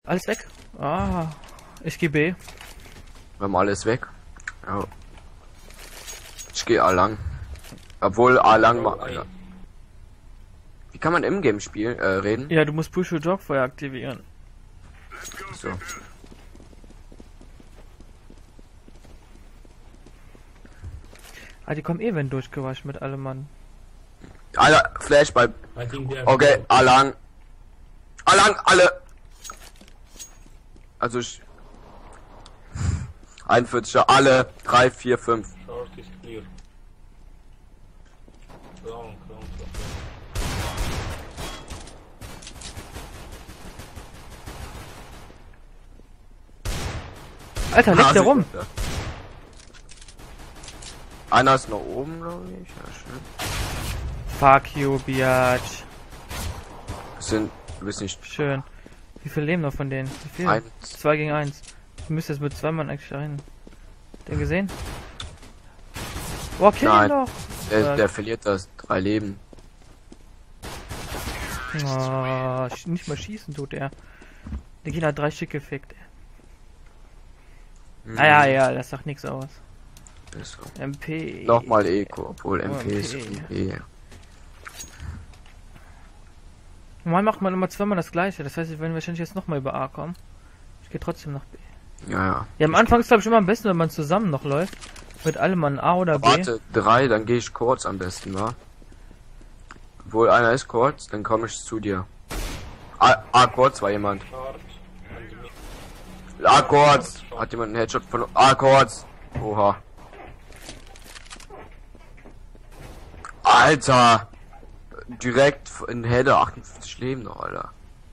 Alles weg? Ah, ich gehe B. Wir haben alles weg. Ja. Ich gehe A lang. Obwohl A lang mal. Ja. Wie kann man im Game spielen, reden? Ja, du musst Push to Jog vorher aktivieren. So. Ah, die kommen eh, wenn durchgewaschen mit allem Mann. Alter, Flash bei. I think they are Okay, A lang. A lang, alle. Also ich. 41, alle. 3, 4, 5. short is clear. Long. Alter, leckt der rum. Einer ist noch oben, glaube ich. Ja, schön. Fuck you, Biatch. Du bist nicht. Schön. Wie viel leben noch von denen? Wie viel? 1. 2 gegen 1. Du müsstest jetzt mit 2 Mann eigentlich rein. Den gesehen? Boah, kill ihn Nein. doch! Der verliert das 3 Leben. Oh, nicht mal schießen tut er. Der Gegner hat 3 Stück gefickt. Mhm. Ja, das sagt nichts aus. Ist so. MP. Nochmal Eco, obwohl Oh, MP ist MP. E. Normal macht man immer zweimal das gleiche. Das heißt, wir werden wahrscheinlich jetzt nochmal über A kommen. Ich gehe trotzdem nach B. Ja. Ja, am Anfang ist glaube ich immer am besten, wenn man zusammen noch läuft. Mit allem an A oder B. Warte, 3, dann gehe ich kurz am besten, wa? Obwohl einer ist kurz, dann komme ich zu dir. A kurz war jemand. Short and mid. A kurz! Hat jemand einen Headshot von A kurz? Oha. Alter! Direkt in Header 58 Leben noch, Alter.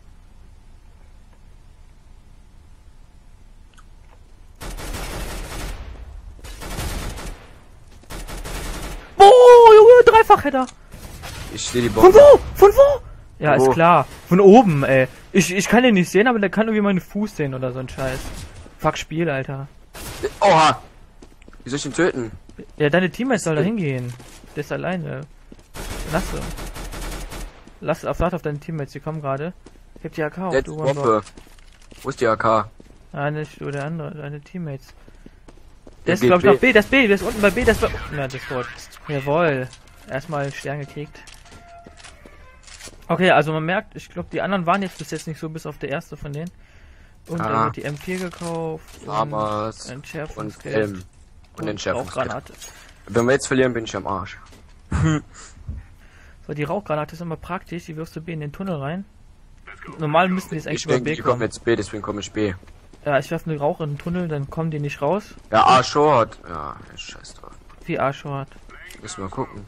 Oh, Junge, Dreifach-Header. Ich stehe die Von Bombe. wo? Von wo? Ja, Wo? ist klar. Von oben, ey. Ich kann den nicht sehen, aber der kann irgendwie meinen Fuß sehen oder so ein Scheiß. Fuck Spiel, Alter. Oha! Wie soll ich ihn töten? Ja, deine Teammates soll da hingehen. Der ist alleine. Lass auf deine Teammates, die kommen gerade. Ich hab die AK auf, Jetzt du One Bombe. Wo ist die AK? Ah, nicht du, der andere, deine Teammates. Der ist geht glaub ich B. noch B, der ist unten bei B, das war. Na, das Wort. Jawohl. Erstmal Stern gekriegt. Okay, also man merkt, ich glaube die anderen waren jetzt bis jetzt nicht so, bis auf der erste von denen. Und dann wird die M4 gekauft. Damals. Und Entschärfungsgerät. Helm. Und Entschärfungsgerät. Rauchgranate. Wenn wir jetzt verlieren, bin ich am Arsch. So, die Rauchgranate ist immer praktisch, die wirfst du B in den Tunnel rein. Normal müssten die jetzt eigentlich Ich über denke, B die kommen kommen. jetzt B, deswegen komme ich B. Ja, ich werfe einen Rauch in den Tunnel, dann kommen die nicht raus. Ja, A Short. Ja, scheiß drauf. Wie A-Short. Müssen wir gucken.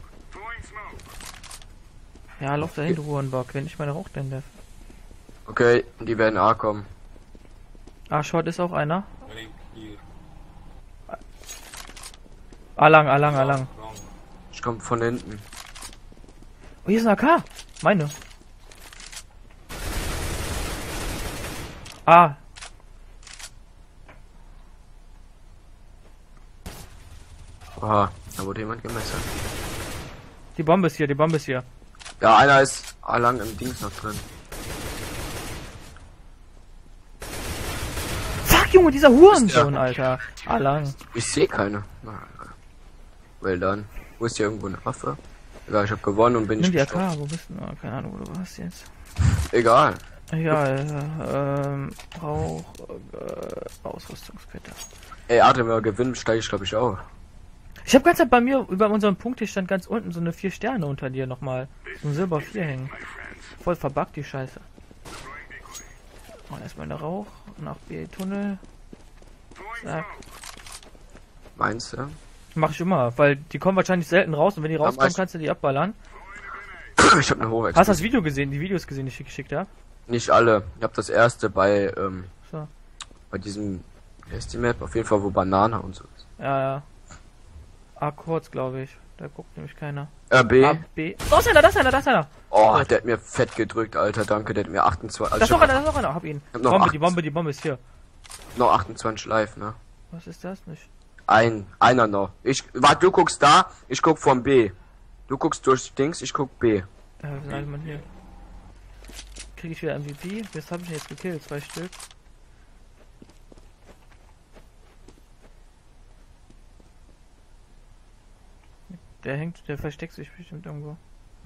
Ja, lauf dahin, du Hurenbock, wenn ich meine Rauch denn darf. Okay, die werden A kommen. A-Short ist auch einer. Very clear. A-lang. Wrong. Ich komme von hinten. Oh, hier ist ein AK. Meine. Ah. Oha, da wurde jemand gemessert. Die Bombe ist hier. Ja, einer ist A lang im Dings noch drin. Fuck, Junge, dieser Hurensohn, Ja. Alter. A-lang. Ich sehe keine. Na, well done. Wo ist hier irgendwo eine Waffe? Egal, ich habe gewonnen und bin Nimm nicht die AK, gestorben. wo bist du? Oh, keine Ahnung, wo du warst jetzt. Egal. Egal, Rauch, Ausrüstungskette. Ey, Adrian, wenn wir gewinnen, steige ich glaube ich auch. Ich habe ganz bei mir über unserem Punkt stand ganz unten so eine 4 Sterne unter dir nochmal. So ein Silber 4 hängen. Voll verbuggt die Scheiße. Und erstmal der Rauch, nach B-Tunnel. Zack. Meinst du? Mach ich immer, weil die kommen wahrscheinlich selten raus und wenn die rauskommen, meist- kannst du die abballern. Ich habe eine hohe Hast du das Video gesehen, die Videos gesehen, die ich dir geschickt habe? Nicht alle. Ich habe das erste bei So. bei diesem Map auf jeden Fall, wo Banane und so ist. Ja. A kurz, glaube ich. Da guckt nämlich keiner. B. A, B. Da ist einer. Oh, der hat mir fett gedrückt, Alter. Danke, der hat mir 28. Also Da ist ich noch hab einer. Hab ihn. hab noch Die Bombe ist hier. noch 28 live, ne? Was ist das nicht? Einer noch. Warte, du guckst da, ich guck vom B. Du guckst durch Dings, ich guck B. Wir sind alle mal hier. Krieg ich wieder MVP? Das habe ich jetzt gekillt, 2 Stück. Der versteckt sich bestimmt irgendwo.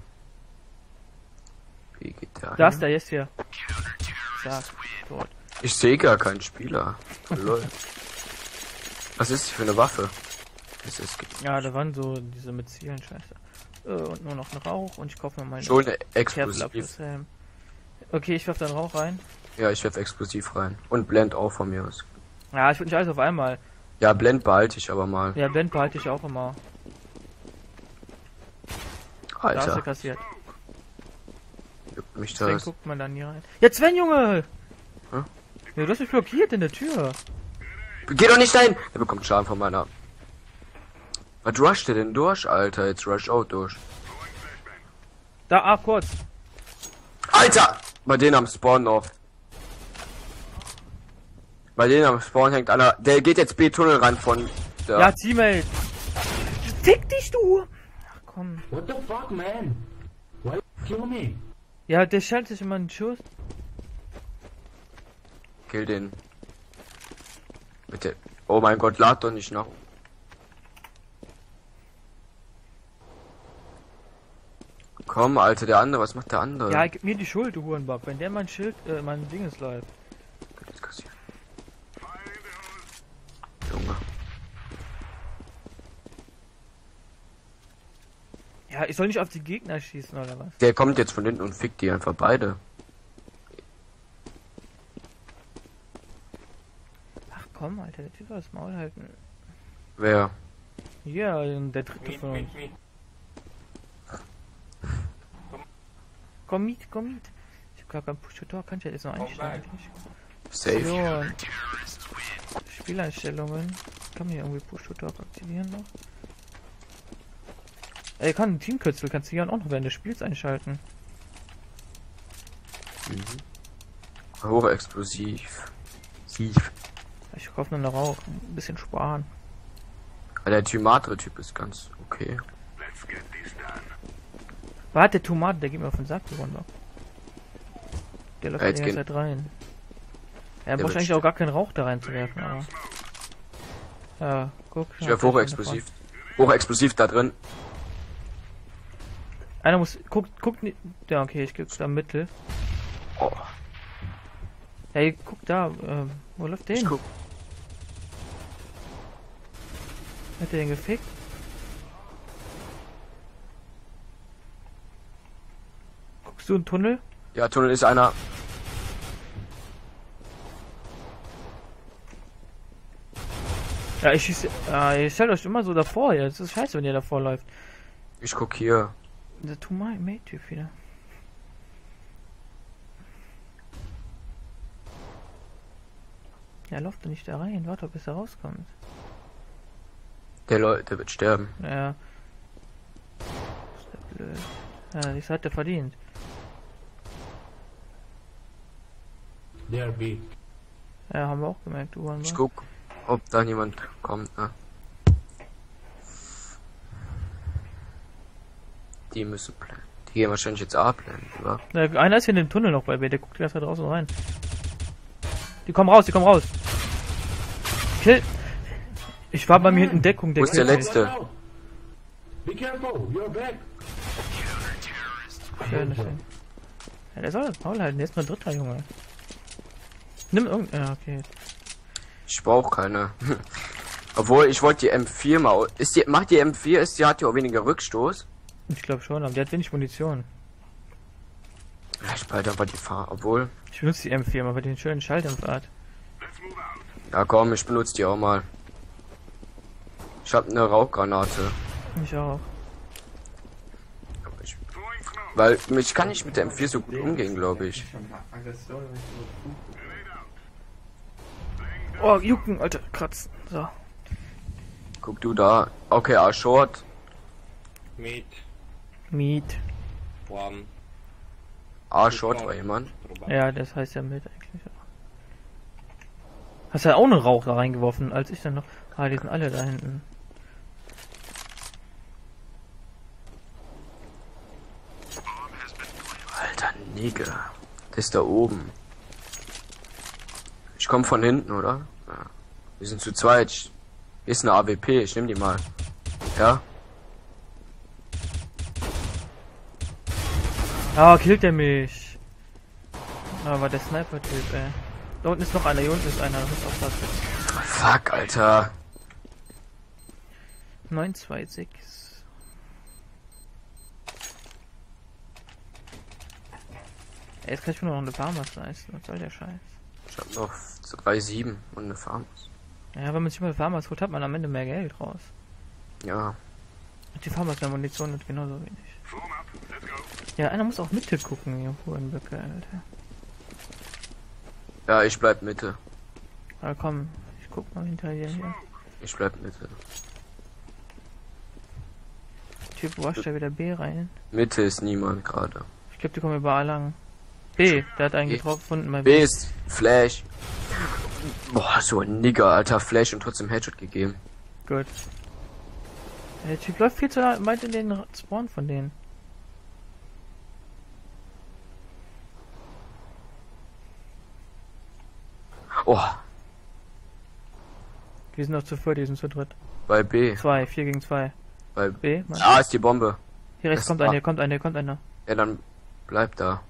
Wie geht der? Da ist der jetzt hier. Zack, tot. Ich sehe gar keinen Spieler. Lol. Was ist das für eine Waffe? Ja, da waren so diese mit Zielen, scheiße. Und nur noch ein Rauch und ich kaufe mir mal schon explosiv. Okay, ich werf dann Rauch rein. Ja, ich werf explosiv rein. Und Blend auch von mir aus. Ja, ich würde nicht alles auf einmal. Ja, Blend behalte ich aber mal. Ja, Blend behalte ich auch immer. Da hast du Alter. kassiert. Juckt mich Deswegen das. guckt man da nie rein. Ja, Sven, Junge! Hä? Ja, du hast mich blockiert in der Tür. Geh doch nicht dahin! Er bekommt Schaden von meiner. Was rusht der denn durch, Alter? Jetzt rush auch durch. Da, kurz. Alter! Bei denen am Spawn noch. Bei denen am Spawn hängt einer. Der geht jetzt B-Tunnel rein von der. Ja, Teammate. Fick dich, du! Ach komm. What the fuck, man? Why you kill me? Ja, der schaltet sich immer einen Schuss. Kill den. Bitte. Oh mein Gott, lad doch nicht nach. Komm, Alter, der andere, was macht der andere? Ja, gib mir die Schuld, du Hurenbock. Wenn der mein Schild, mein Ding ist live. Jetzt kassieren. Junge. Ja, ich soll nicht auf die Gegner schießen, oder was? Der kommt jetzt von hinten und fickt die einfach beide. Ach komm, Alter, der Typ soll das Maul halten. Wer? Ja, der dritte von uns. Komm mit. Ich hab gar kein Push-to-Talk, kann ich ja jetzt noch einstellen. Safe. So. Spieleinstellungen. Kann man hier irgendwie Push-to-Talk aktivieren noch? Ey, kann ein Teamkürzel, kannst du hier auch noch während des Spiels einschalten. Hochexplosiv. Ich kaufe nur noch Rauch, ein bisschen sparen. Der Tymatre-Typ ist ganz okay. Warte, der Tomate, der geht mir auf den Sack gewonnen. Der läuft Ja, die jetzt ganze Zeit rein. Er braucht eigentlich auch gar keinen Rauch da reinzuwerfen, aber. Ja, guck. Ich werf hochexplosiv. Hochexplosiv da drin. Einer muss. Guckt. Ja, okay, ich gebe da Mittel. Oh, Hey, guck da. Wo läuft der ich hin? guck. Hat der den gefickt? Guckst du einen Tunnel? Ja, Tunnel ist einer. Ja, ich schieße. Ihr stellt euch immer so davor, ja. Das ist scheiße, wenn ihr davor läuft. Ich guck hier. Der Tomate-Typ wieder. Ja, läuft doch nicht da rein. Warte, bis er rauskommt. Der wird sterben. Ja. Ist der blöd. Ja, das hat er verdient. There B. Ja, haben wir auch gemerkt, du Ich guck, ob da jemand kommt, ne? Die müssen planen. Die gehen wahrscheinlich jetzt A planen, oder? Ja, einer ist hier in dem Tunnel noch bei mir, der guckt die ganze Zeit draußen rein. Die kommen raus. Kill! Ich war bei mir hinten Deckung, Wo ist der killt letzte? Be careful, you're back. mich. Schön. Ja, der soll das Maul halten, der ist nur Dritter, Junge. Nimm irgendein. Ja, okay. Ich brauch keine. Obwohl, ich wollte die M4 mal. Macht die M4, hat die auch weniger Rückstoß? Ich glaube schon, aber der hat wenig Munition. Vielleicht bald aber die Fahr. Obwohl. Ich benutze die M4 mal, weil die einen schönen Schalldämpfer hat. Ja komm, ich benutze die auch mal. Ich habe eine Rauchgranate. Ich auch. Weil ich kann nicht mit der M4 so gut umgehen, glaube ich. Oh, jucken, Alter, kratzen. So. Guck du da. Okay, A-Short. Meet. One. A-Short war jemand. Ja, das heißt ja mit eigentlich auch. Hast ja auch einen Rauch da reingeworfen, als ich dann noch. Ah, die sind alle da hinten. Alter Nigger. Der ist da oben. Ich komme von hinten, oder? Ja. Wir sind zu zweit. Hier ist eine AWP, ich nehm die mal. Ja? Ah, killt er mich. Aber der Sniper-Typ, ey. Da unten ist noch einer, hier unten ist einer, das muss aufpassen. Fuck, Alter. 926. Ey, jetzt kann ich mir noch eine Farmers leisten. Was soll der Scheiß? Ich hab noch 3,7 und eine Farm. Ja, wenn man sich mal Farmers holt, hat man am Ende mehr Geld raus. Ja. Und die Farmers mehr Munition hat genauso wenig. Ja, einer muss auch Mitte gucken, hier Hurenböcke, Alter. Ja, ich bleib Mitte. Aber komm, ich guck mal hinter dir hier. Ich bleib Mitte. Typ wascht da wieder B rein. Mitte ist niemand gerade. Ich glaube, die kommen überall lang. B, der hat einen B. gefunden. Mal B ist Flash. Boah, so ein Nigger, Alter. Flash und trotzdem Headshot gegeben. Gut. Der Typ läuft viel zu weit in den Spawn von denen. Oh, Die sind noch zu viert, die sind zu dritt. bei B. 4 gegen 2. Bei B, Mann. Ah, ist die Bombe. Hier rechts das kommt war- einer, hier kommt einer, hier kommt einer. Ja, dann bleib da.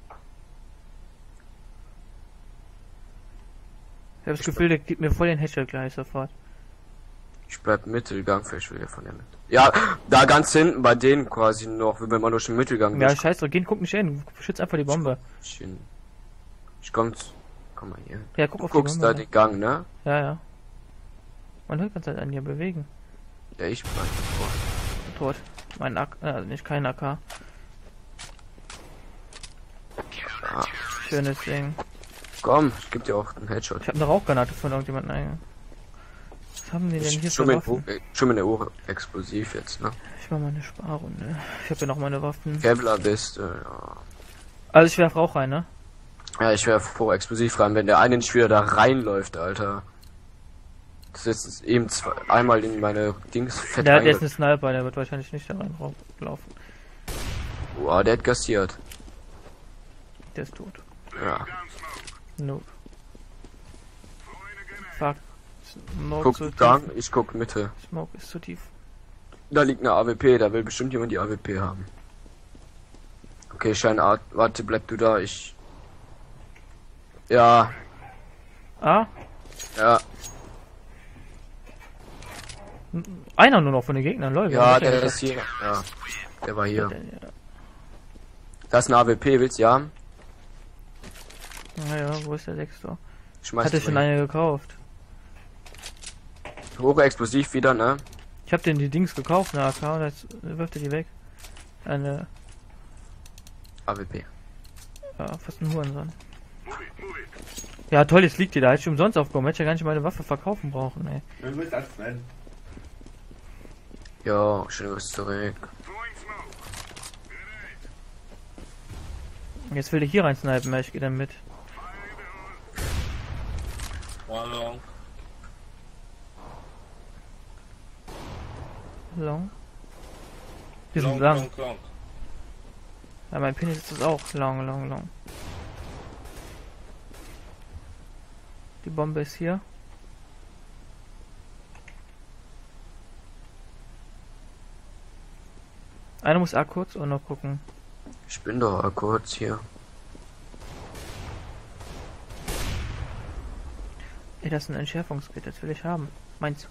Ich habe das Gefühl, der gibt mir voll den Headshot gleich sofort. Ich bleib Mittelgang, vielleicht will der von der Mitte. Ja, da ganz hinten bei denen quasi noch, wenn man durch den Mittelgang Ja, scheiß drauf, geh, guck nicht hin. Schütz einfach die Bombe. Ich komm mal hier. Ja, guck Du auf die guckst da Bombe. den Gang, ne? Ja, ja. Man hört ganz halt an dir bewegen. Ja, ich bleib davor. Tot. Mein AK, nicht kein AK. Ja. Schönes Ding. Komm, ich geb dir auch einen Headshot. Ich habe eine Rauchgranate von irgendjemandem eingegangen. Was haben die denn hier für Schon Waffen? mit der Uhr explosiv jetzt, ne? Ich mach mal eine Sparrunde. Ich habe ja noch meine Waffen. Kevlar bist, ja. Also ich werf Rauch rein, ne? Ja, ich wäre vor explosiv rein, wenn der eine nicht wieder da reinläuft, Alter. Das ist jetzt eben einmal in meine Dings fett Der ist ein Sniper, der wird wahrscheinlich nicht da reinlaufen. Boah, der hat gastiert. Der ist tot. Ja. Nope. Fuck. Smoke Guck zu tief. Gang, ich guck Mitte. Smoke ist zu tief. Da liegt eine AWP, da will bestimmt jemand die AWP haben. Okay, warte, bleib du da, ich... Ja, Ah, ja, einer nur noch von den Gegnern, Leute. ja, der ist hier. Ja, der war hier. Das ist eine AWP, willst du ja? Naja, wo ist der Sechste? Schmeiß Hatte schon eine gekauft. hohe explosiv wieder, ne? Ich hab den die Dings gekauft, eine AK, und jetzt wirft er die weg. Eine, AWP. ja, fast ein Hurensohn. Ja, toll, jetzt liegt die da. Hätte ich umsonst aufgekommen. Hätte ich ja gar nicht meine Waffe verkaufen brauchen, ey. Ja, schön was zurück. Jetzt will ich hier rein snipen, ich gehe dann mit. One long. Long. Wir sind Long, lang. long, long. Ja, mein Penis ist auch long, long, long. Die Bombe ist hier. Einer muss A kurz und noch gucken. Ich bin doch kurz hier. Ey, das ist ein Entschärfungskit, das will ich haben. Meins.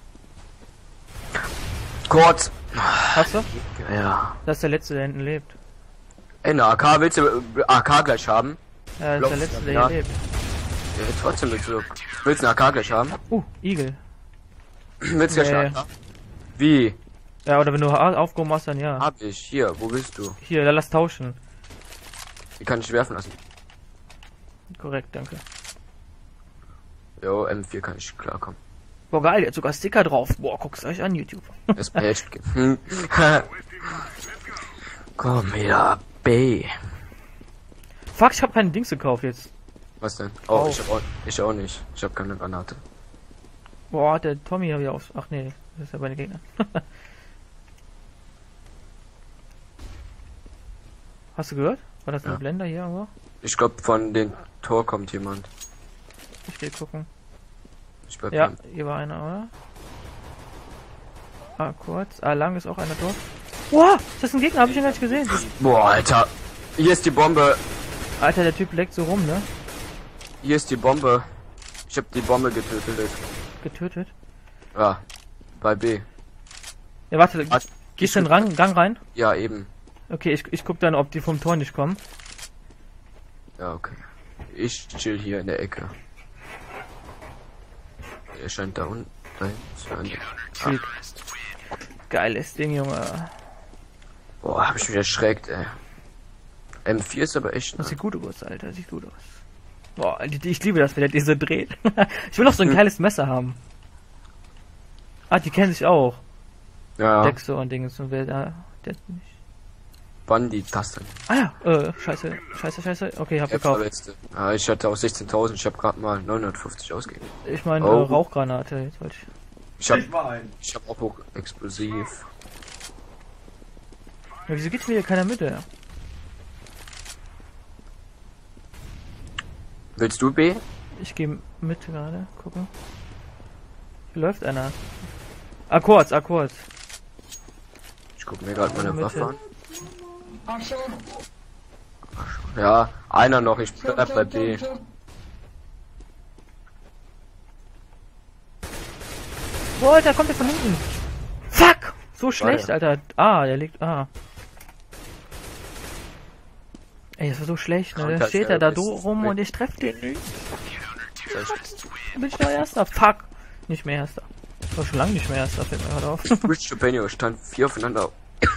Kurz! Hast du? Ja. Das ist der letzte, der hinten lebt. Ey, eine AK, willst du AK gleich haben? Ja, das ist der letzte, der Ja. hier lebt. Ja, trotzdem willst du eine AK gleich haben? Igel. Willst du gleich Nee. eine AK? Wie? Ja, oder wenn du aufgehoben hast, dann ja. Hab ich. Hier, wo bist du? Hier, dann lass tauschen. Die kann ich werfen lassen. Korrekt, danke. Jo, M4 kann ich klarkommen. Boah, geil, jetzt sogar Sticker drauf. Boah, guck's euch an, YouTube. Das Page. Komm wieder, B. Fuck, ich hab keine Dings gekauft jetzt. Was denn? Oh, Oh. ich auch nicht. Ich habe keine Granate. Boah, hat der Tommy wieder auf. Ach nee, das ist ja bei den Gegnern. Hast du gehört? War das ein Ja. Blender hier irgendwo? Ich glaube, von den Tor kommt jemand. Ich will gucken. Ich bleib Ja, dran. hier war einer, oder? Ah, kurz. Ah, lang ist auch einer dort. Wow, ist das ein Gegner? Hab ich ihn gar nicht gesehen. Boah, Alter. Hier ist die Bombe. Alter, der Typ leckt so rum, ne? Hier ist die Bombe. Ich hab die Bombe getötet. Getötet. Ja. Bei B. Ja, warte, gehst du in den Gang rein? Ja, eben. Okay, ich guck dann, ob die vom Tor nicht kommen. Ja, okay. Ich chill hier in der Ecke. Er scheint da unten. Sweet. Geiles Ding, Junge. Boah, hab ich mich erschreckt, ey. M4 ist aber echt. Das sieht gut aus, Alter. Sieht gut aus. Boah, ich liebe das, wenn der diese dreht. Ich will noch so ein geiles Messer haben. Ah, die kennen sich auch. Ja. Dexter und Dinges und wer da. Der nicht. Wann die Taste? Ah ja, scheiße. Okay, hab gekauft. Verletzte. Ja, ich hatte auch 16.000, ich habe gerade mal 950 ausgegeben. Ich meine, Oh. Rauchgranate, jetzt wollte ich. Ich hab auch hoch explosiv. Ja, wieso geht's mir hier keiner Mitte? Willst du B? Ich gehe Mitte gerade, gucken. Hier läuft einer. Akkords. Ich guck mir gerade meine Mitte. Waffe an. Ja, einer noch, ich bleib bei B. Boah, Alter, kommt der von hinten. Fuck! So schlecht, Alter. Ah, der liegt. Ah. Ey, das war so schlecht, ne? Da steht er da rum und ich treffe den nicht. Bin ich noch Erster? Fuck! Nicht mehr Erster. Ich war schon lange nicht mehr Erster, fällt mir gerade auf. Rich Stupenio stand 4 aufeinander.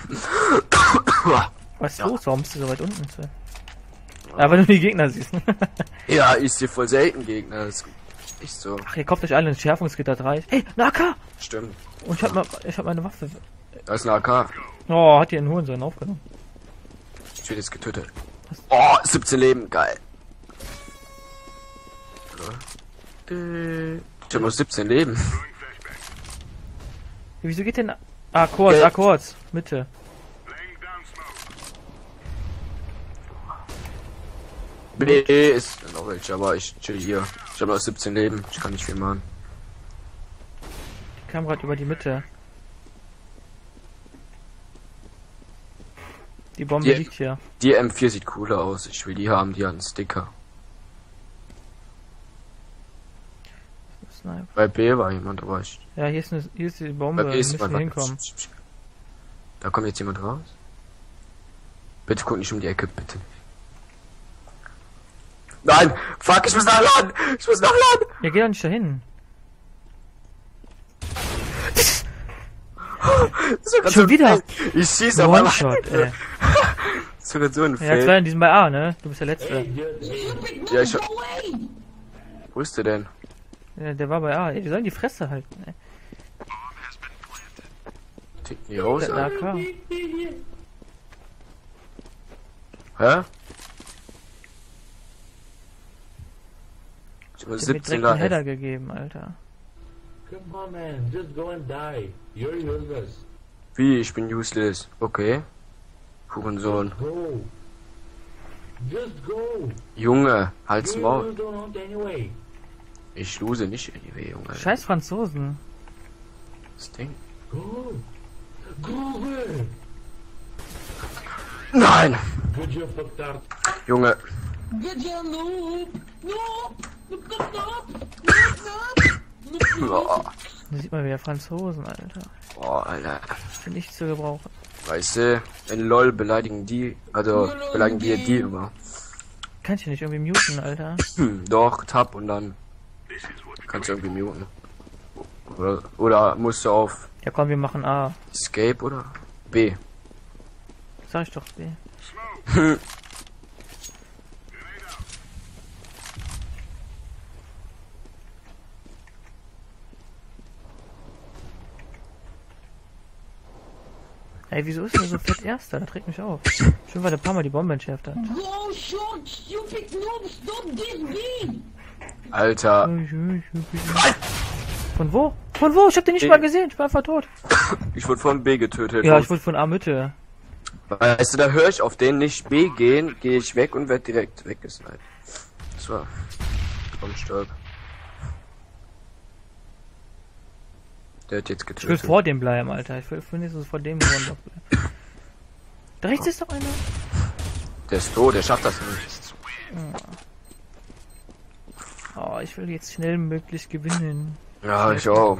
Was ist los? Warum bist du so weit unten? Aber du die Gegner siehst. Ja, ich sehe voll selten Gegner. Das ist echt so. Ach, ihr kauft euch alle ein Schärfungsgitter 3. Hey, eine AK! Stimmt. Und ich hab meine Waffe. Da ist eine AK. Oh, hat die einen Hurensohn aufgenommen. Ich werde jetzt getötet. Oh, 17 Leben, geil. Ich hab noch 17 Leben. Wieso geht denn... Akkords. Mitte. B ist noch welche, aber ich chill hier. Ich habe noch 17 Leben. Ich kann nicht viel machen. Die kam gerade über die Mitte. Die Bombe Die- liegt hier. Die M4 sieht cooler aus. Ich will die haben, die hat einen Sticker. Sniper. Bei B war jemand, aber ich. Ja, hier ist die Bei Bombe. B Wir ist müssen jemand. hinkommen. Da kommt jetzt jemand raus. Bitte guck nicht um die Ecke, bitte. Nein! Fuck, ich muss nachladen! Ja, geh doch nicht dahin. Schon wieder? Ich schieße aber One-Shot, ey. sogar so ein Ja, Fail. zwei in diesem bei A, ne? Du bist der Letzte. Ja, ich hab... Wo ist der denn? Ja, der war bei A. Ey, die sollen die Fresse halten, ey. Tick nie raus, Der Alter. AK. Hä? Ich hab Der hat mir 17 direkt einen Leute. Header gegeben, Alter. Come on, man. Just go and die. You're useless. Wie? Ich bin useless. Okay. Hurensohn. Go. Just go. Junge, halt's You Maul. don't want anyway. Ich lose nicht anyway, Junge. Scheiß Franzosen. Das Ding. Go. Go away. Nein! Good job, fucktard. Junge. Good job, noob. Boah, Da sieht man wieder Franzosen, Alter. boah, Alter. Sind nicht zu gebrauchen. Weißt du, in LOL beleidigen die, also beleidigen wir die immer. Kann ich nicht irgendwie muten, Alter? Doch, Tab und dann kannst du irgendwie muten. Oder musst du auf Ja komm, wir machen A. Escape oder B. Sag ich doch B. Ey, wieso ist der so fett Erster? Das regt mich auf. Schön, weil der ein paar Mal die Bombe entschärft hat. Go short, stupid noob, stop this beat! Alter, Von wo? Von wo? Ich hab den nicht mal gesehen. Ich bin einfach tot. ich wurde von B getötet. Ja, ich wurde von A Mitte. Weißt du, da höre ich auf den nicht B gehen, gehe ich weg und werde direkt weggesniped. Das war vom Stirb. Der hat jetzt Ich will getötet. vor dem bleiben, Alter. Ich will wenigstens vor dem One bleiben. Da rechts ist doch einer. Der ist tot, der schafft das nicht. Oh, ich will jetzt schnell möglichst gewinnen. Ja, ich auch.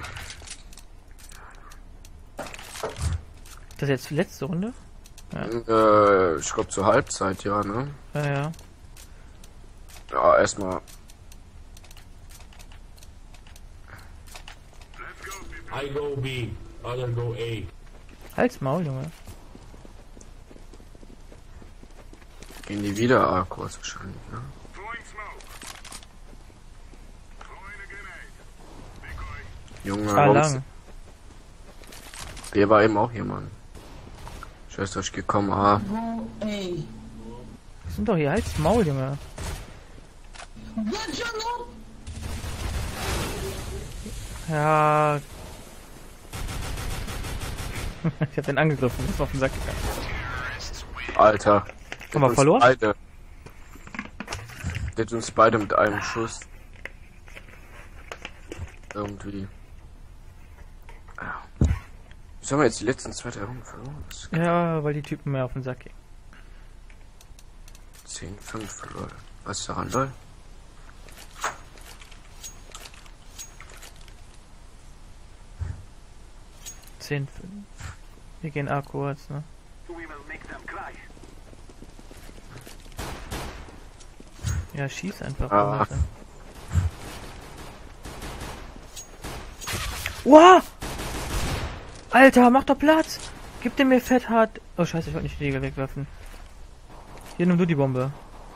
Das ist jetzt die letzte Runde? Ich glaube zur Halbzeit, ja, ne? Ja, ja. Ja, erstmal. I go B, other go A. Halt's Maul, Junge. Gehen die wieder A-Kurs wahrscheinlich, ne? Junge, Ah, warum lang. der war eben auch hier, Mann. Ich weiß, dass ich gekommen habe. Go A. Wir sind doch hier, halt's Maul, Junge. Get your noob! Ja. Ich hab den angegriffen, ist auf den Sack gegangen. Alter. Haben wir verloren? Beide. Der hat uns beide mit einem Schuss. Irgendwie. Ja. Wie haben wir jetzt die letzten 2 Runden verloren? Ja, weil die Typen mehr auf den Sack gingen. 10-5, lol. Was ist daran, lol? Wir gehen A kurz, ne? Ja, schieß einfach. Ah. Alter. Wow! Alter, mach doch Platz! Gib dem mir fett hart. Oh scheiße, ich wollte nicht die Jäger wegwerfen. Hier, nimm du die Bombe.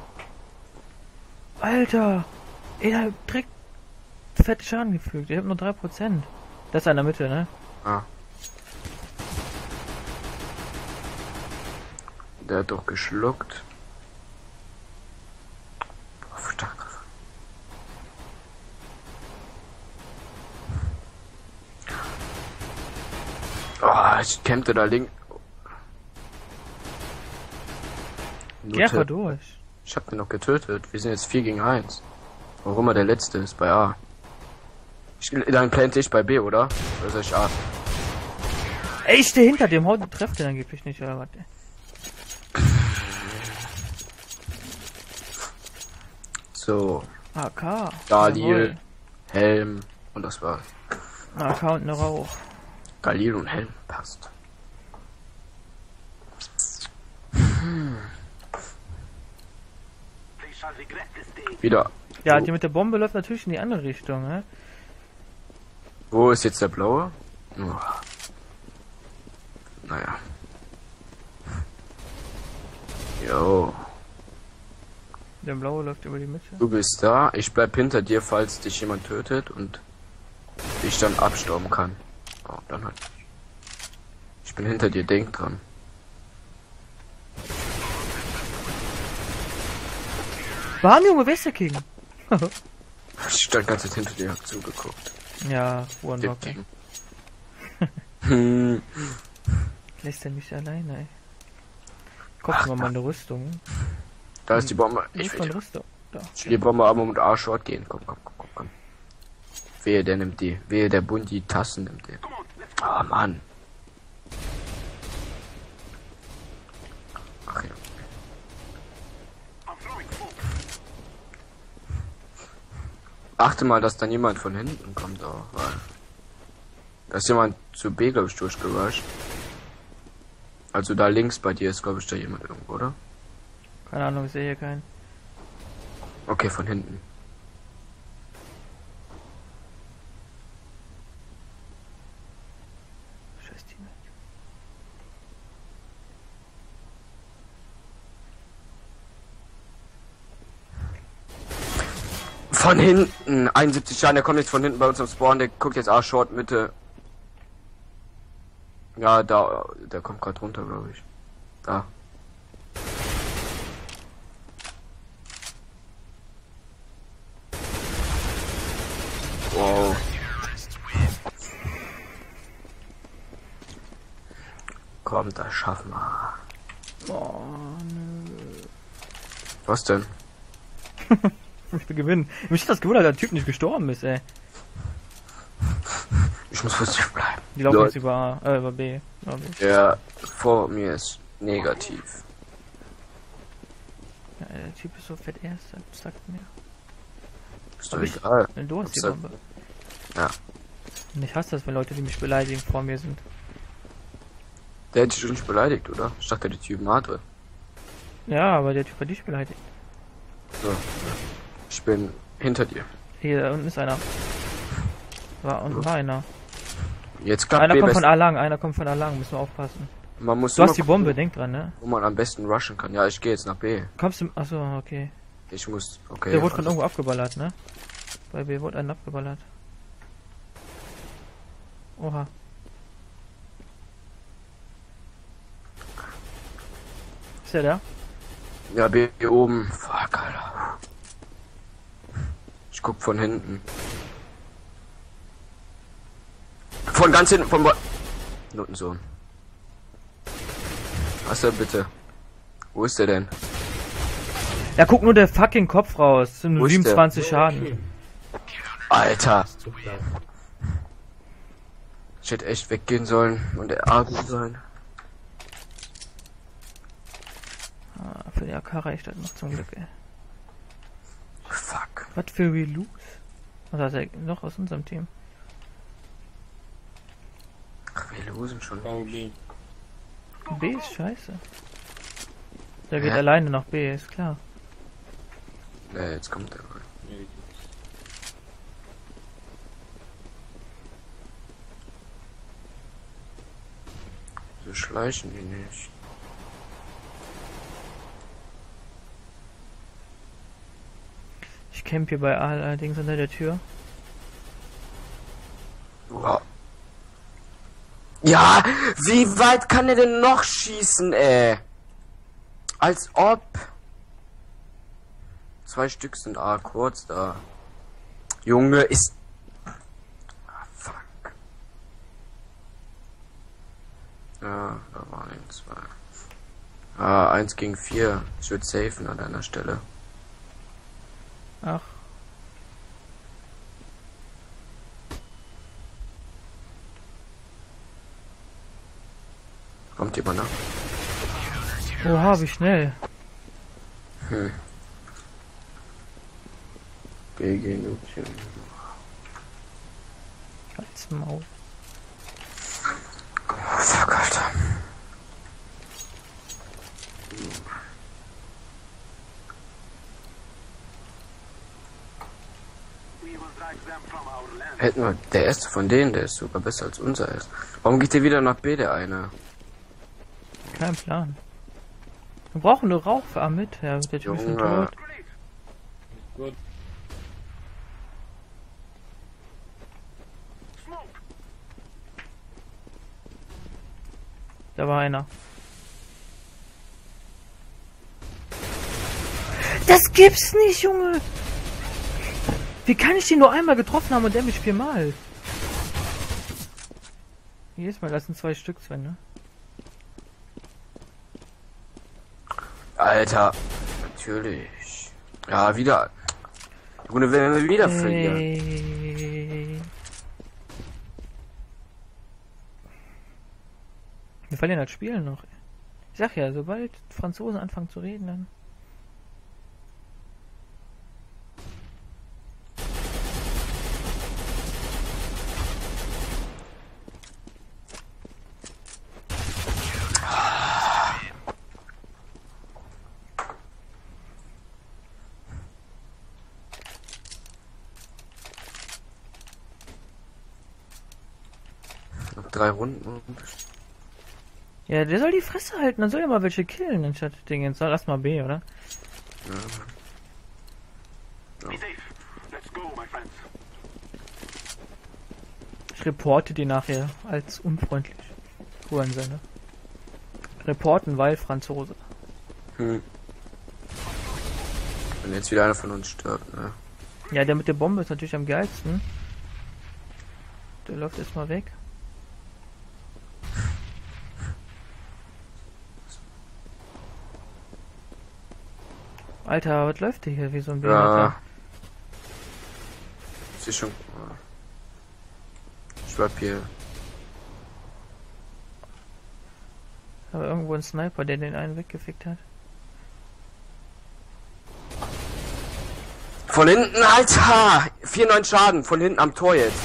Alter! Ey, der hat direkt fett Schaden gefügt. Ich hab nur 3%. Das ist in der Mitte, ne? Ah. Der hat doch geschluckt. Boah, stark. Oh, ich kämpfte da links. Geh einfach durch. Ich hab den noch getötet. Wir sind jetzt 4 gegen 1. Warum er der letzte ist bei A. Dann plante ich bei B, oder? Oder soll ich A? Ey, ich stehe hinter dem. Haut trefft den angeblich nicht, oder was? So. AK. Galil, Jawohl. Helm und das war's. AK und eine Rauch. Galil und Helm passt. Wieder. Ja, Wo- die mit der Bombe läuft natürlich in die andere Richtung, ne? Wo ist jetzt der blaue? Oh. Naja. Jo. Der blaue läuft über die Mitte. Du bist da. Ich bleib hinter dir, falls dich jemand tötet und ich dann abstauben kann. Oh, dann halt. Ich bin hinter dir, denk dran. Warm, Junge, wer ist der King? Ich stand ganz hinter dir, hab zugeguckt. Ja, One-Rocker. Hm. Lässt er mich alleine, ey. Gucken wir mal eine Rüstung. Da ist die Bombe. Ich Ich von will Rüstung. Da. die Bombe aber mit A-Short gehen. Komm, komm, komm, komm, komm. Wehe, der nimmt die. Wehe, der Bund die Tassen nimmt die. Oh, Mann. Ach ja. Achte mal, dass da niemand von hinten kommt, auch, weil da ist jemand zu B, glaube ich, durchgerusht. Also da links bei dir ist, glaube ich, da jemand irgendwo, oder? Keine Ahnung, ich sehe hier keinen. Okay, von hinten. Scheiß Team. Von hinten! 71 Jahre, der kommt jetzt von hinten bei uns am Spawn, der guckt jetzt A-Short, Mitte. Ja, da, der kommt gerade runter, glaube ich. Da. Wow. Komm, das schaffen wir. Oh, nö. Was denn? Ich will gewinnen. Mich hat das gewundert, dass der Typ nicht gestorben ist, ey. Ich muss positiv bleiben. Die laufen Leute. jetzt über B, glaube ich. Der vor mir ist negativ. der Typ ist so fett erst, sagt mir. Ist doch egal. Du hast die Hab's Bombe. Ja. Und ich hasse das, wenn Leute, die mich beleidigen, vor mir sind. Der hätte dich schon nicht beleidigt, oder? Ich dachte, die Typen hatte. Ja, aber der Typ hat dich beleidigt. So. Ich bin hinter dir. Hier, da unten ist einer. Unten war einer. Jetzt klappt Einer B kommt best- von A lang, einer kommt von A lang, müssen wir aufpassen. Man muss Du hast immer die Bombe, gucken, denk dran, ne? wo man am besten rushen kann. Ja, ich gehe jetzt nach B. Kommst du. Achso, okay. Ich muss. Okay. Der wurde von irgendwo abgeballert, ne? Bei B wurde einen abgeballert. Oha. Ist der da? Ja, B hier oben. Fuck, Alter. Ich guck von hinten. Von ganz hinten, vom Notensohn. Was denn bitte? Wo ist der denn? Da guckt nur der fucking Kopf raus. Das sind Wo nur ist der? 27 Schaden. Alter. Zu klar. Ich hätte echt weggehen sollen und der A gut sein. Ah, für die AK reicht das noch zum Glück, ey. Fuck. Was für we lose? Was hat er noch aus unserem Team? Ach, wir losen schon. B ist scheiße. Der geht Hä? alleine nach B, ist klar. Ne, jetzt kommt der. So schleichen die nicht. Ich camp hier bei A allerdings unter der Tür. Wow. Ja, wie weit kann er denn noch schießen, ey? Als ob. 2 Stück sind A kurz da. Junge, ist. Ah, fuck. Ja, da waren 2. Ah, 1 gegen 4. Ich würde safen an deiner Stelle. Ach. Kommt jemand nach? Oha, wie schnell. Hm. BG Nutchen. Als Maul. Fuck, Alter. Hätten wir, der erste von denen, der ist sogar besser als unser ist. Warum geht der wieder nach B, der eine? Kein Plan. Wir brauchen nur Rauch für A mit. Ja, der Typ ist schon Junge. tot. Gut. Da war einer. Das gibt's nicht, Junge! Wie kann ich den nur einmal getroffen haben und der mich 4-mal? Jedes Mal lassen 2 Stück, Sven, ne? Alter. Natürlich. Ja, wieder. Junge, wenn wir wieder verlieren. Hey. Wir verlieren das Spiel noch. Ich sag ja, sobald Franzosen anfangen zu reden, dann... Noch 3 Runden. Ja, der soll die Fresse halten, dann soll er mal welche killen, anstatt Dingens. Soll erst mal B, oder? Ich reporte die nachher als unfreundlich. Hurensohn. Reporten, weil Franzose. Hm. Wenn jetzt wieder einer von uns stirbt, ne? Ja, der mit der Bombe ist natürlich am geilsten. Der läuft erstmal weg. Alter, was läuft hier wie so ein Behinderter? Ja. Sie schon. Ich bleib hier. Aber irgendwo ein Sniper, der den einen weggefickt hat. Von hinten, Alter! 4,9 Schaden, von hinten am Tor jetzt.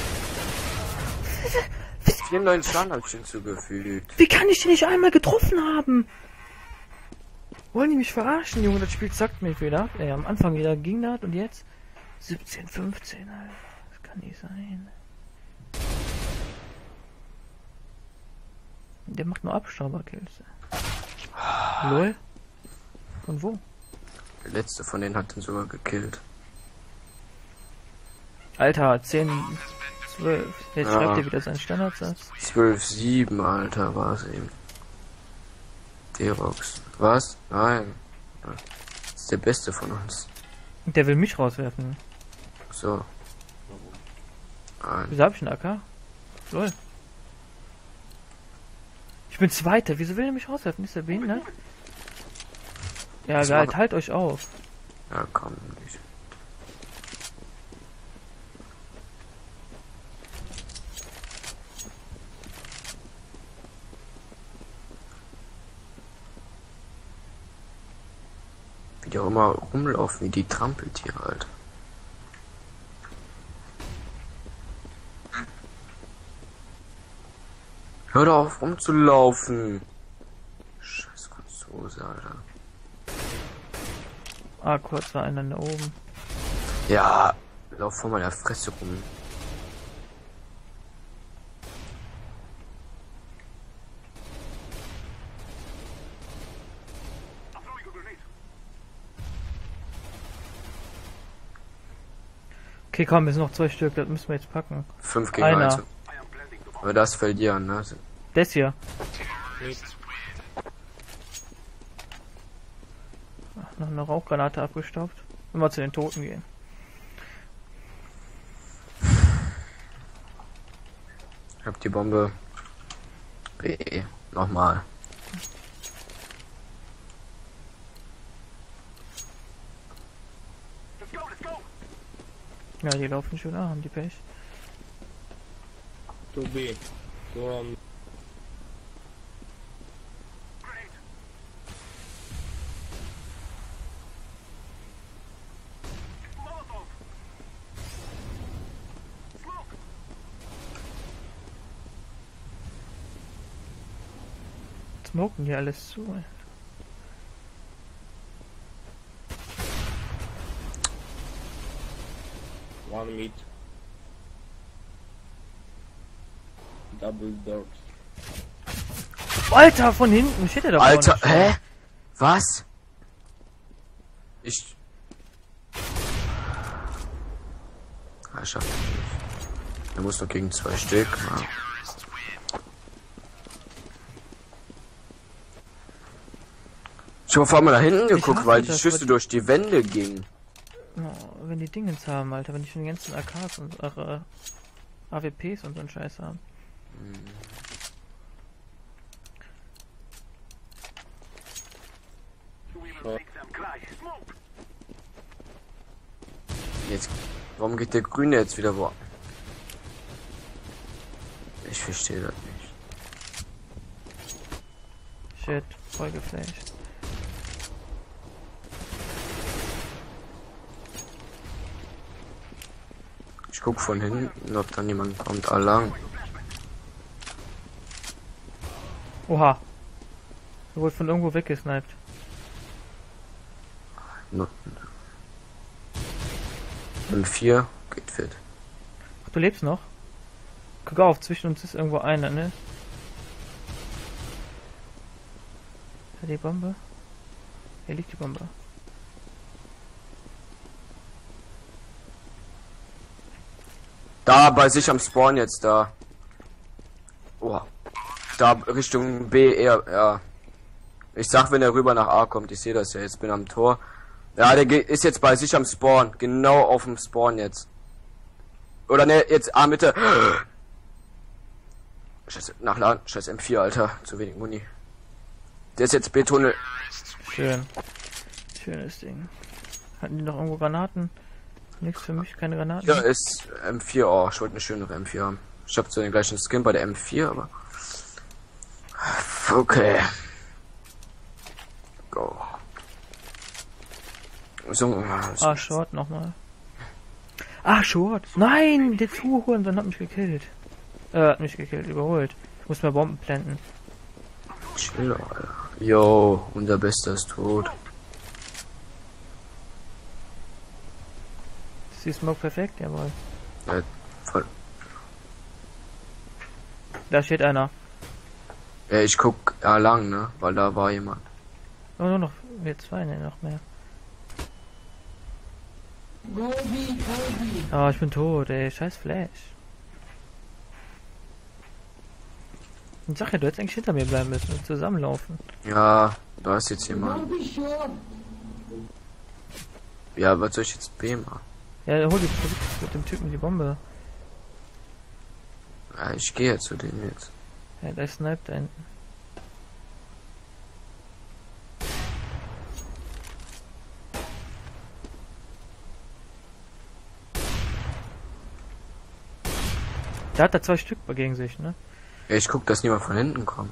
4,9 Schaden hab ich hinzugefügt. Wie kann ich den nicht einmal getroffen haben? Wollen die mich verarschen, Junge? Das Spiel zackt mich wieder. Ey, am Anfang wieder ging das und jetzt 17, 15, Alter. Das kann nicht sein. Der macht nur Abstauberkills. Lol. Von wo? Der letzte von denen hat den sogar gekillt. Alter, 10, 12. Jetzt Ja. schreibt er wieder seinen Standardsatz. 12,7, Alter, war es eben. Derox. Was? Nein. Das ist der Beste von uns. Der will mich rauswerfen. So. Nein. Wieso hab ich einen AK? Lol. Ich bin Zweiter. Wieso will er mich rauswerfen? Ist der behindert? Ja, Was geil. macht- Teilt euch auf. Ja, komm nicht. Wie die auch immer rumlaufen, wie die Trampeltiere, Alter. Hör doch auf rumzulaufen. Scheiß Franzose, Alter. Ah, kurz war einer da oben. Ja, lauf vor meiner Fresse rum. Okay, komm, wir sind noch 2 Stück. Das müssen wir jetzt packen. 5 gegen Einer. 1. Aber das verlieren, ne? Das hier. Ach, noch eine Rauchgranate abgestaubt. Immer zu den Toten gehen. Ich hab die Bombe. B. Nochmal. Ja, die laufen schon an, haben die Pech. To B. To Smoken die alles zu, ey. one mid. Double doors. Alter, von hinten steht er da Alter, vorne. hä? Was? Ich. Ah, schafft er nicht. Er muss noch gegen 2 Stück. Ja. Ich hab vor allem da hinten geguckt, hasse weil die das, Schüsse weil- durch die Wände gingen. Oh, wenn die Dingens haben, Alter, wenn die schon die ganzen AKs und AWPs und so einen Scheiß haben. Jetzt. Warum geht der Grüne jetzt wieder wo? Ich verstehe das nicht. Shit, voll geflasht. Ich guck von hinten, ob dann jemand kommt. Allang. Oha. Er wurde von irgendwo weggesniped. M4 geht fit. Ach, du lebst noch? Guck auf, zwischen uns ist irgendwo einer, ne? Ja, die Bombe. Hier liegt die Bombe. Da bei sich am Spawn jetzt da. Oh. Da Richtung B eher, ja. Ich sag, wenn er rüber nach A kommt, ich sehe das ja jetzt, bin am Tor. Ja, ist jetzt bei sich am Spawn, genau auf dem Spawn jetzt. Oder ne, jetzt A Mitte. Scheiße, nachladen, scheiß M4, Alter, zu wenig Muni. Der ist jetzt B-Tunnel. Schön. Schönes Ding. Hatten die noch irgendwo Granaten? Nichts für mich, keine Granaten. Ja, ist M4, oh, ich wollte eine schönere M4 haben. Ich hab zwar den gleichen Skin bei der M4, aber... Okay. Go. So, Ah, Short nochmal. Ach, Short. Nein, der Zuhurensohn hat mich gekillt. Hat mich gekillt, überholt. Ich muss mal Bomben planten. Chill, Alter. Yo, unser Bester ist tot. Ist die Smoke perfekt? Jawohl. Ja, voll. Da steht einer. Ja, ich guck lang, ne? Weil da war jemand. Oh, nur noch. Wir zwei, ne, noch mehr. Gobi, Gobi. Oh, ich bin tot, ey. Scheiß Flash. Ich sag ja, du hättest eigentlich hinter mir bleiben müssen und zusammenlaufen. Ja, da ist jetzt jemand. Gobi short. Ja, was soll ich jetzt B machen? Ja, hol die versuch mit dem Typen die Bombe. Ja, ich gehe jetzt zu dem jetzt. Ja, der sniped da hinten. Da hat er 2 Stück gegen sich, ne? Ja, ich guck, dass niemand von hinten kommt.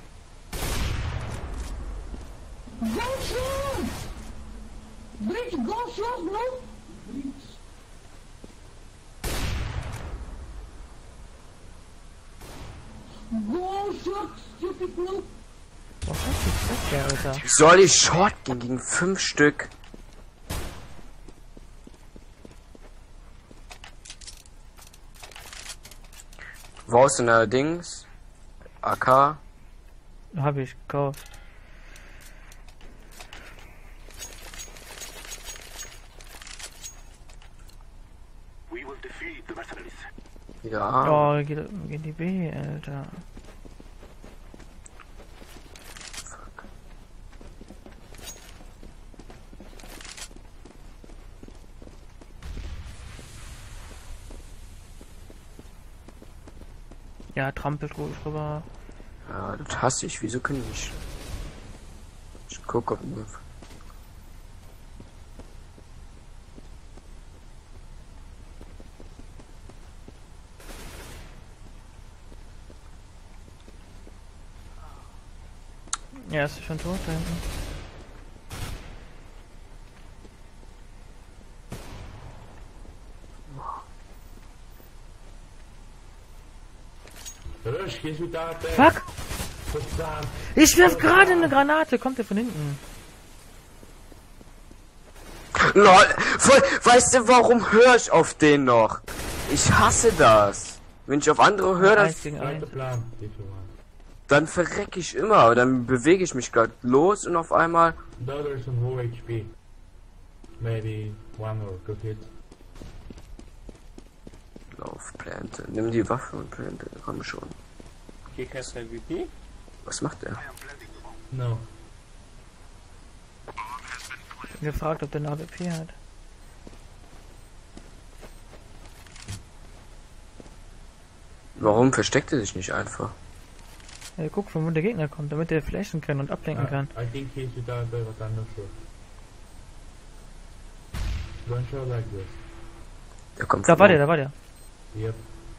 Go short. Bridge, go short, no? Go short, stupid noob. Was ist das, Alter? Soll ich Short gehen gegen 5 Stück? Wo ist denn der Dings? AK? Hab ich gekauft. Ja. Oh, geht die B, Alter. Fuck. Ja, trampelt ruhig rüber. Ja, das hasse ich. Wieso können die nicht? Ich guck, ob mir. Ja, ist schon tot da hinten. Rush, gehst du da? Fuck! Verdammt. Ich werf gerade eine Granate, kommt der von hinten. LOL! Voll, weißt du, warum höre ich auf den noch? Ich hasse das. Wenn ich auf andere höre, dann, 1 gegen 1. Zweiter Plan, if you want. dann verrecke ich immer. Aber dann bewege ich mich gerade los und auf einmal. The others on low HP. Maybe 1 or 2 hits. Lauf, plante. Nimm die Waffe und plante. Komm schon. He has MVP? Was macht er? No. Ich bin gefragt, ob der eine AWP hat. Warum versteckt er sich nicht einfach? Ja, guck, von wo der Gegner kommt, damit der flashen kann und ablenken kann. I think he's without but I'm not sure. Don't show like this. Der kommt Da von war oben. der, da war der. Yep.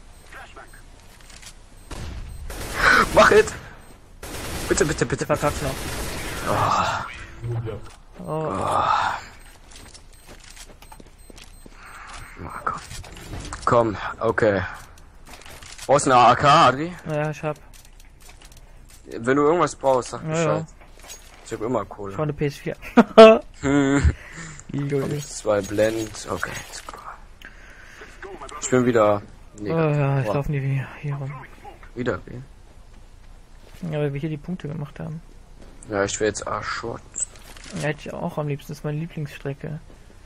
Mach it! Bitte, bitte, bitte. Verkackt noch. Good job. Oh, Na, komm. Komm, okay. Brauchst du eine AK, Adri? naja, ich hab. Wenn du irgendwas brauchst, sag Ja, Bescheid. ja. Ich hab immer Ich war Kohle. eine PS4. Hm. Lol. 2 Blend. Okay, let's go. Ich bin wieder. Oh ja, ich Boah. laufe nie hier rum. Wieder B. Ja, weil wir hier die Punkte gemacht haben. Ja, ich will jetzt A-Short. Ja, hätte ich auch am liebsten, das ist meine Lieblingsstrecke.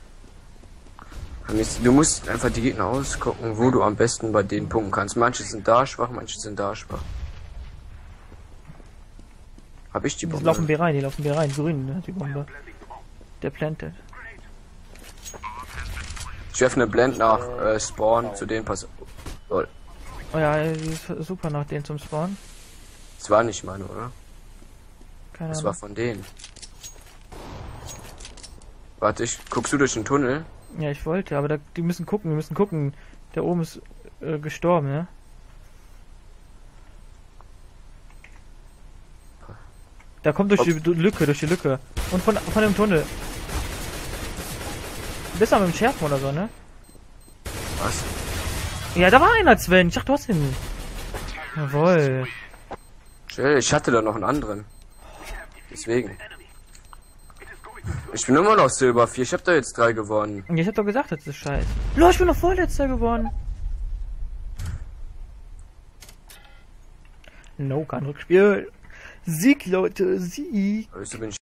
Du musst einfach die Gegner ausgucken, wo du am besten bei denen punkten kannst. Manche sind da schwach, manche sind da schwach. Hab ich die Die Bombe? laufen B rein, grün, ne, die Bombe. Der plantet. Ich werfe eine Blend nach Spawn zu denen pass. Oh, Oh ja, die ist super nach denen zum Spawn. das war nicht meine, oder? Keine Das war Ahnung. von denen. Warte, guckst du durch den Tunnel? Ja, ich wollte, aber die müssen gucken, wir müssen gucken. Der oben ist gestorben, ne? Da kommt durch die Lücke. Und von dem Tunnel. Du bist aber mit dem Schärfen oder so, ne? Was? Ja, da war einer, Sven. Ich dachte, du hast ihn. Jawohl. Chill, ich hatte da noch einen anderen. Deswegen. Ich bin immer noch Silber 4. Ich hab da jetzt 3 gewonnen. Ich hab doch gesagt, das ist scheiße. Los, ich bin noch Vorletzter geworden. No, kein Rückspiel. Sieg, Leute, Sieg. Also bin ich